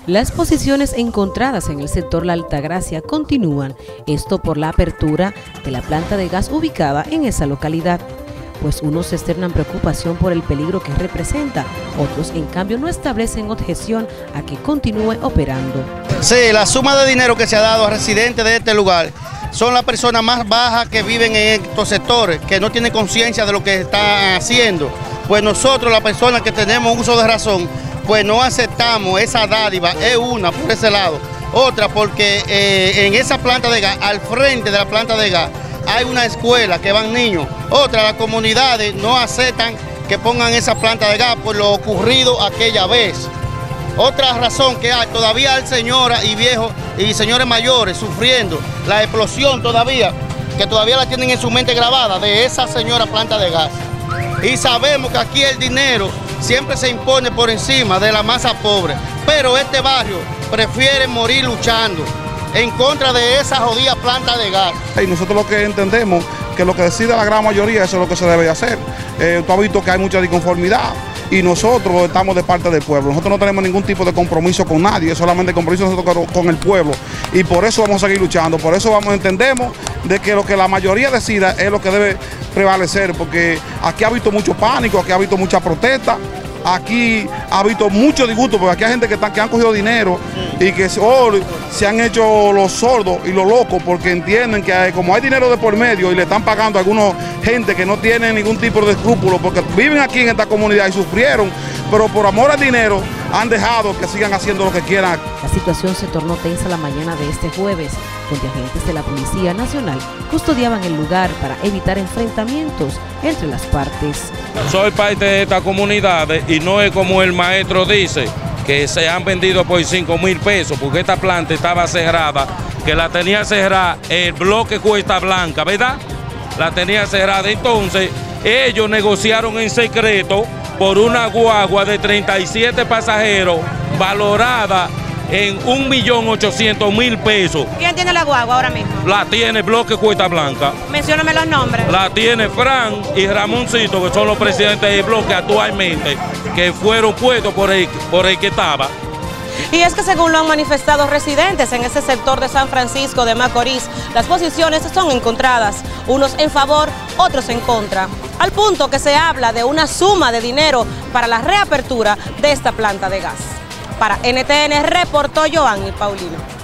Las posiciones encontradas en el sector La Altagracia continúan, esto por la apertura de la planta de gas ubicada en esa localidad, pues unos externan preocupación por el peligro que representa, otros en cambio no establecen objeción a que continúe operando. Sí, la suma de dinero que se ha dado a residentes de este lugar son las personas más bajas que viven en estos sectores, que no tienen conciencia de lo que están haciendo. Pues nosotros, las personas que tenemos uso de razón, pues no aceptamos esa dádiva, es una por ese lado. Otra porque en esa planta de gas, al frente de la planta de gas, hay una escuela que van niños. Otra, las comunidades no aceptan que pongan esa planta de gas por lo ocurrido aquella vez. Otra razón que hay, todavía hay señoras y viejos y señores mayores sufriendo la explosión todavía, que todavía la tienen en su mente grabada de esa señora planta de gas. Y sabemos que aquí el dinero siempre se impone por encima de la masa pobre, pero este barrio prefiere morir luchando en contra de esa jodida planta de gas. Y nosotros lo que entendemos que lo que decide la gran mayoría, eso es lo que se debe de hacer. Tú has visto que hay mucha disconformidad y nosotros estamos de parte del pueblo. Nosotros no tenemos ningún tipo de compromiso con nadie, es solamente compromiso nosotros con el pueblo. Y por eso vamos a seguir luchando, por eso entendemos de que lo que la mayoría decida es lo que debe prevalecer, porque aquí ha habido mucho pánico, aquí ha habido mucha protesta. Aquí ha habido mucho disgusto, porque aquí hay gente que han cogido dinero y que se han hecho los sordos y los locos porque entienden que como hay dinero de por medio y le están pagando a alguna gente que no tiene ningún tipo de escrúpulos porque viven aquí en esta comunidad y sufrieron, pero por amor al dinero han dejado que sigan haciendo lo que quieran. La situación se tornó tensa la mañana de este jueves, donde agentes de la Policía Nacional custodiaban el lugar para evitar enfrentamientos entre las partes. Soy parte de esta comunidad y no es como el maestro dice, que se han vendido por 5,000 pesos, porque esta planta estaba cerrada, que la tenía cerrada el bloque Cuesta Blanca, ¿verdad? La tenía cerrada, entonces ellos negociaron en secreto por una guagua de 37 pasajeros valorada en 1.800.000 pesos. ¿Quién tiene la guagua ahora mismo? La tiene Bloque Cuesta Blanca. Mencióname los nombres. La tiene Fran y Ramoncito, que son los presidentes del bloque actualmente, que fueron puestos por el que estaba. Y es que según lo han manifestado residentes en ese sector de San Francisco de Macorís, las posiciones son encontradas, unos en favor, otros en contra, al punto que se habla de una suma de dinero para la reapertura de esta planta de gas. Para NTN reportó Joanny Paulino.